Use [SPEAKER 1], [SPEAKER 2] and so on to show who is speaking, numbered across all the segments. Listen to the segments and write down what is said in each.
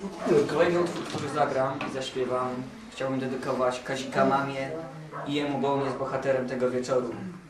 [SPEAKER 1] Kolejny utwór, który zagram i zaśpiewam, chciałbym dedykować Kazika mamie i jemu, bo on jest bohaterem tego wieczoru.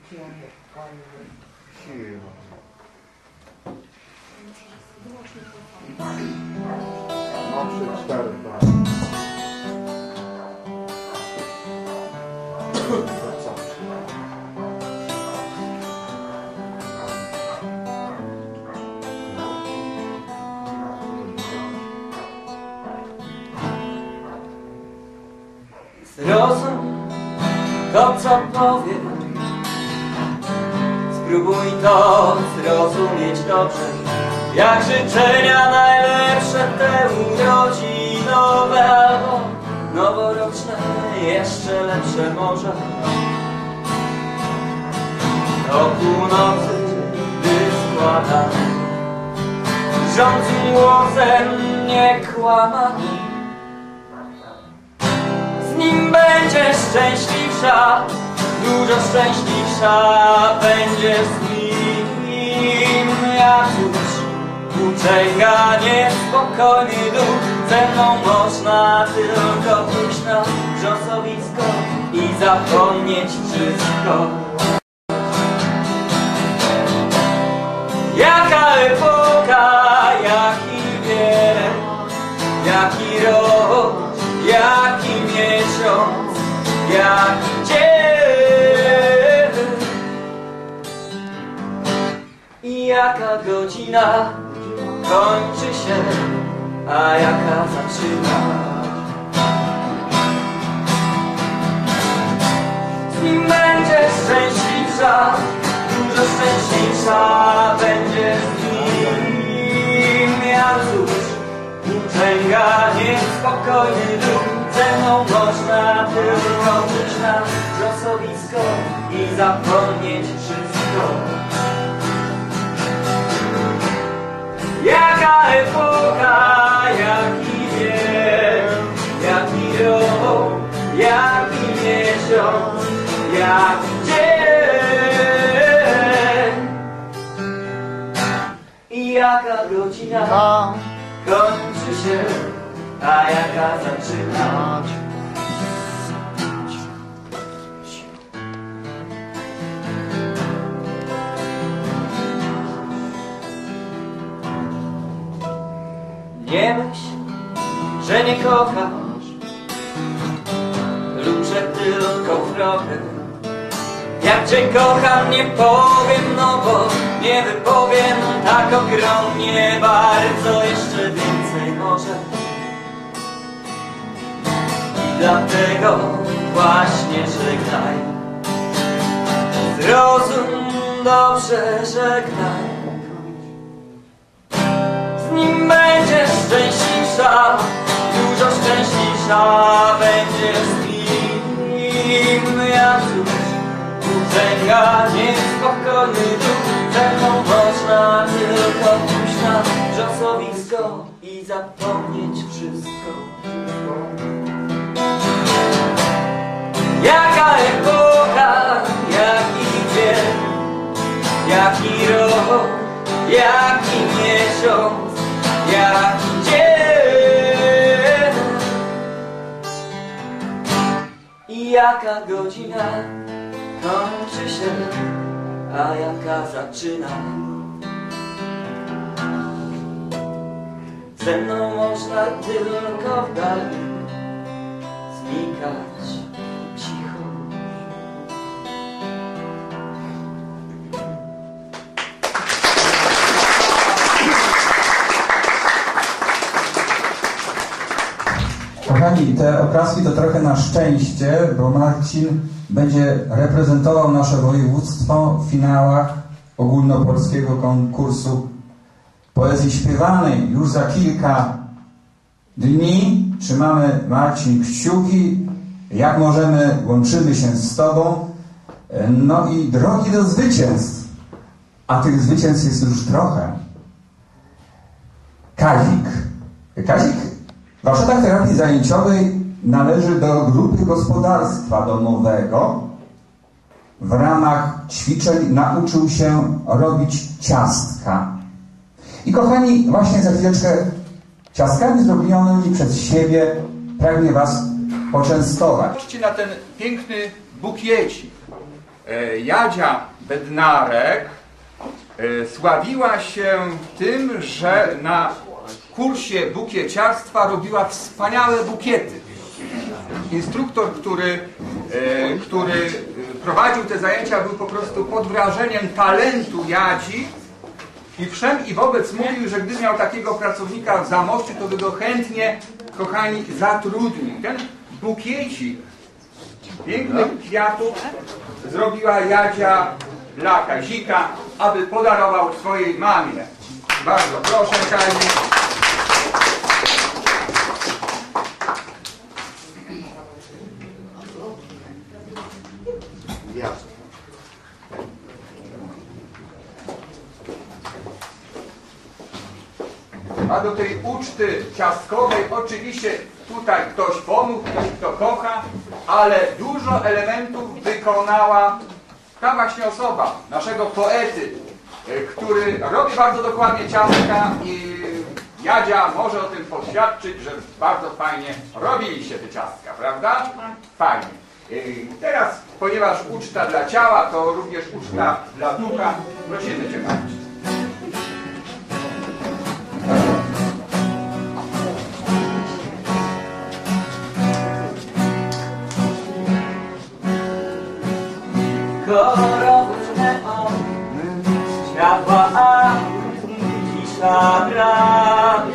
[SPEAKER 1] Zrozum to, co powiem, spróbuj to zrozumieć dobrze. Jak życzenia najlepsze te urodzinowe albo noworoczne, jeszcze lepsze może. Do północy, gdy składam rządzą głosem niekłamanym, z nim będziesz szczęśliwsza, dużo szczęśliwsza będziesz z nim. Ja cóż, uczęga niespokojny duch, ze mną można tylko pójść na wrzosowisko i zapomnieć wszystko. Jaka epoka, jaki wiek, jaki rok, jaki miesiąc, jaki dzień i jaka godzina kończy się, a jaka zaczyna. Z nim będziesz szczęśliwsza, dużo szczęśliwsza będziesz z nim. Ja cóż, uczęga niespokojny duch, ze mną można tylko pójść na wrzosowisko i zapomnieć wszystko. Jaka epoka, jaki wiek, jaki rok, jaki miesiąc, jaki dzień i jaka godzina kończy się, a jaka zaczyna. Nie myśl, że nie kochasz lub że tylko trochę. Jak cię kocham nie powiem, no bo nie wypowiem tak ogromnie bardzo, jeszcze więcej może. I dlatego właśnie żegnaj, zrozum dobrze, żegnaj. Z nim będziesz szczęśliwsza, dużo szczęśliwsza będziesz z nim. Ja cóż, uczęga niespokojny duch, ze mną można tylko pójść na wrzosowisko i zapomnieć wszystko. Jaka epoka, jaki wiek, jaki rok, jaki miesiąc, jaki dzień i jaka godzina kończy się, a jaka zaczyna. Ze mną można tylko w dali znikać cicho.
[SPEAKER 2] Kochani, te oklaski to trochę na szczęście, bo Marcin będzie reprezentował nasze województwo w finałach ogólnopolskiego konkursu poezji śpiewanej. Już za kilka dni trzymamy, Marcin, kciuki. Jak możemy, łączymy się z Tobą. No i drogi do zwycięstw. A tych zwycięstw jest już trochę. Kazik. Kazik w warsztatach terapii zajęciowej należy do grupy gospodarstwa domowego. W ramach ćwiczeń nauczył się robić ciastka. I kochani, właśnie za chwileczkę Ciastkami zrobionymi przez siebie pragnie Was poczęstować.
[SPEAKER 3] Patrzcie na ten piękny bukiecik. Jadzia Bednarek sławiła się tym, że na kursie bukieciarstwa robiła wspaniałe bukiety. Instruktor, który prowadził te zajęcia, był po prostu pod wrażeniem talentu Jadzi i wszem i wobec mówił, że gdy miał takiego pracownika w Zamościu, to by go chętnie, kochani, zatrudnił. Ten bukiecik pięknych kwiatów zrobiła Jadzia dla Kazika, aby podarował swojej mamie. Bardzo proszę, Kazik. A do tej uczty ciastkowej oczywiście tutaj ktoś pomógł, ktoś kto kocha, ale dużo elementów wykonała ta właśnie osoba, naszego poety, który robi bardzo dokładnie ciastka i Jadzia może o tym poświadczyć, że bardzo fajnie robiliście te ciastka, prawda? Fajnie. Teraz, ponieważ uczta dla ciała, to również uczta dla ducha, prosimy Cię bardzo.
[SPEAKER 1] Kolorowy neon, światła aut i cisza bram.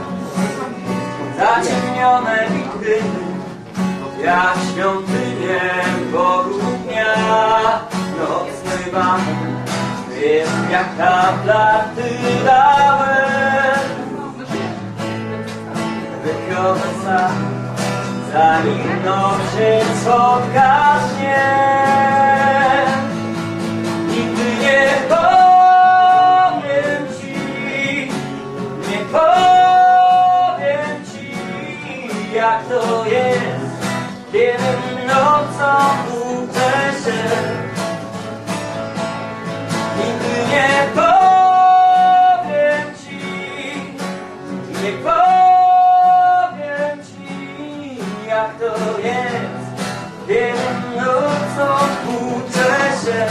[SPEAKER 1] Zaciemnione witryny, jak świątynie Bogu dnia. Nocny bank jest jak tabla tydałem. Wychodzę sam, zanim noc się zgaśnie. Nie powiem ci, jak to jest, kiedy nocą budzę się. Nigdy nie powiem ci, jak to jest, kiedy nocą budzę się.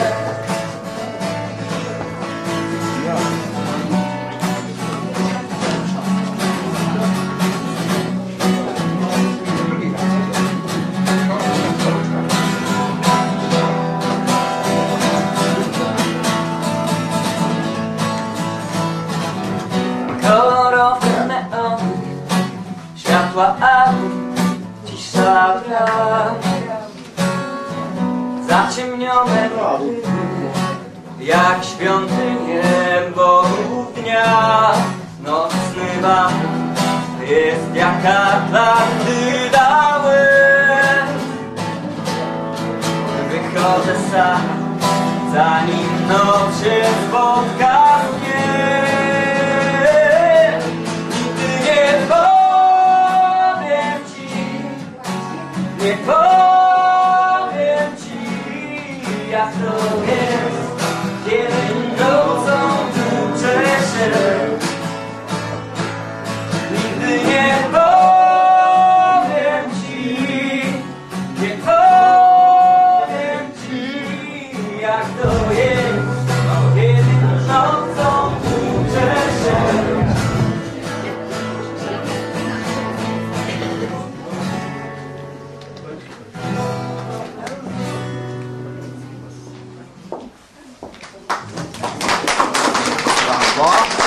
[SPEAKER 1] Kolorowy neon, światła aut, cisza bram. Zaciemnione witryny, jak świątynie Bogu dnia. Nocny bank jest jak Atlantydały. Wychodzę sam, zanim noc się spotka mnie. Nie powiem ci, jak to jest, kiedy nocą tuczę się. Nigdy nie powiem ci, jak to jest, kiedy nocą tuczę się.
[SPEAKER 4] Brawo.